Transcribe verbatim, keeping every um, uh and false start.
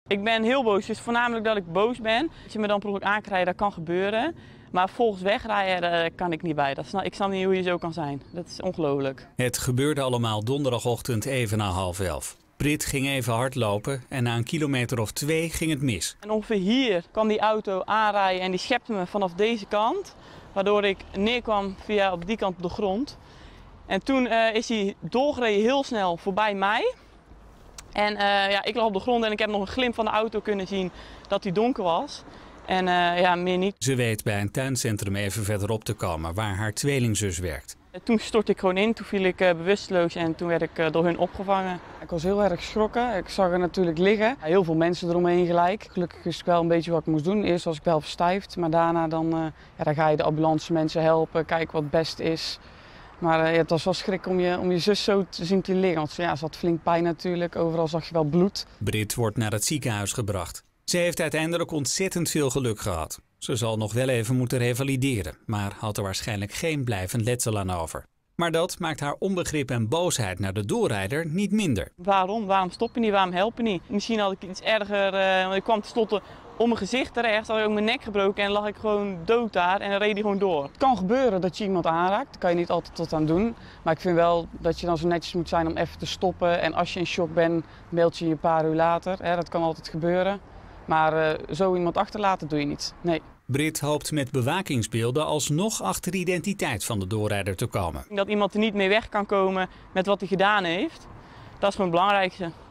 Ik ben heel boos, dus voornamelijk dat ik boos ben. Als je me dan per ongeluk aankrijgt, dat kan gebeuren. Maar volgens wegrijden, daar kan ik niet bij. Dat snap, ik snap niet hoe je zo kan zijn. Dat is ongelooflijk. Het gebeurde allemaal donderdagochtend even na half elf. Brit ging even hardlopen en na een kilometer of twee ging het mis. En ongeveer hier kwam die auto aanrijden en die schepte me vanaf deze kant. Waardoor ik neerkwam via op die kant op de grond. En toen uh, is hij doorgereden heel snel voorbij mij. En uh, ja, ik lag op de grond en ik heb nog een glimp van de auto kunnen zien dat hij donker was. En uh, ja, meer niet. Ze weet bij een tuincentrum even verderop te komen waar haar tweelingzus werkt. Toen stortte ik gewoon in, toen viel ik uh, bewusteloos en toen werd ik uh, door hun opgevangen. Ik was heel erg geschrokken, ik zag er natuurlijk liggen. Heel veel mensen eromheen gelijk. Gelukkig is het wel een beetje wat ik moest doen. Eerst was ik wel verstijfd, maar daarna dan, uh, ja, dan ga je de ambulance mensen helpen, kijken wat het best is. Maar uh, ja, het was wel schrik om je, om je zus zo te zien te liggen. Want ja, ze had flink pijn natuurlijk, overal zag je wel bloed. Brit wordt naar het ziekenhuis gebracht. Ze heeft uiteindelijk ontzettend veel geluk gehad. Ze zal nog wel even moeten revalideren, maar had er waarschijnlijk geen blijvend letsel aan over. Maar dat maakt haar onbegrip en boosheid naar de doorrijder niet minder. Waarom? Waarom stop je niet? Waarom help je niet? Misschien had ik iets erger, uh, want ik kwam tenslotte om mijn gezicht terecht, had ik ook mijn nek gebroken en lag ik gewoon dood daar en dan reed hij gewoon door. Het kan gebeuren dat je iemand aanraakt, daar kan je niet altijd tot aan doen. Maar ik vind wel dat je dan zo netjes moet zijn om even te stoppen. En als je in shock bent, meld je je een paar uur later. Hè, dat kan altijd gebeuren. Maar uh, zo iemand achterlaten doe je niet. Nee. Brit hoopt met bewakingsbeelden alsnog achter de identiteit van de doorrijder te komen. Dat iemand er niet mee weg kan komen met wat hij gedaan heeft, dat is gewoon het belangrijkste.